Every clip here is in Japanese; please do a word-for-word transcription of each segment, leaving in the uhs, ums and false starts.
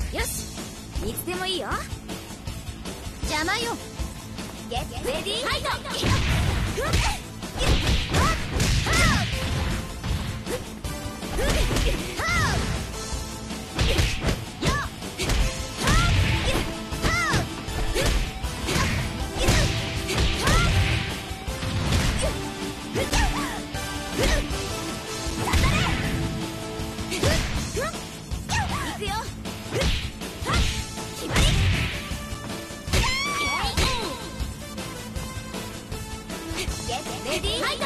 よし、いつでもいいよ。邪魔よ。ゲットレディーファイト。レディーファイト。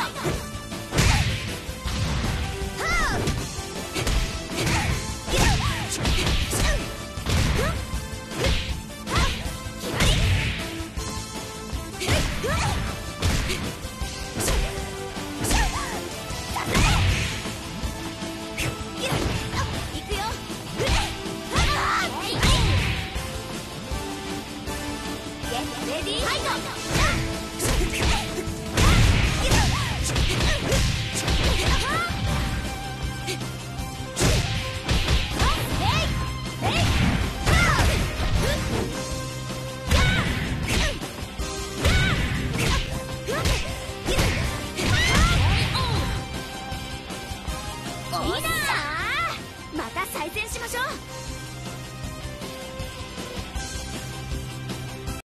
また再戦しましょう。